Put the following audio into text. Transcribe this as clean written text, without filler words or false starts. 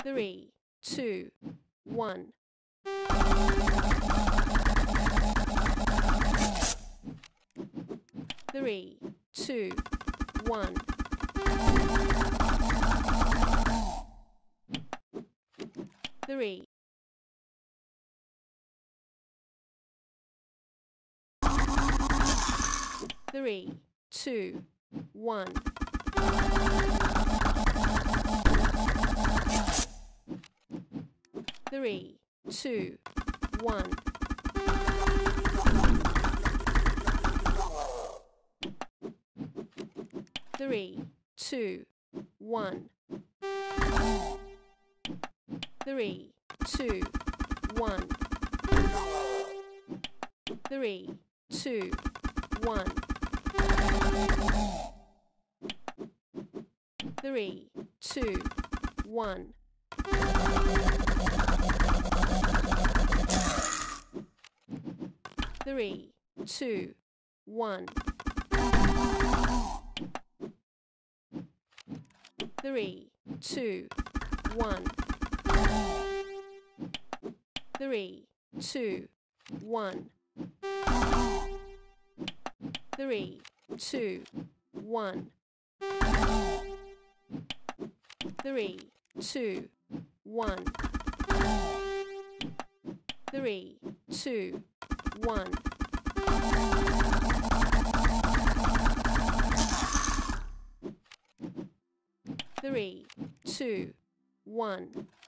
3, 2, 1. 3, 2, 1. 3, 3, 2, 1. 3, 2, 1. 3, 2, 1. 3, 2, 1. 3, 2, 1. 3, 2, 1. 3, 2, 1. 3, 2, 1. 3, 2, 1. 3, 2, 1. 3, 2, 1. 3, 2, 1. 3, 2, 1.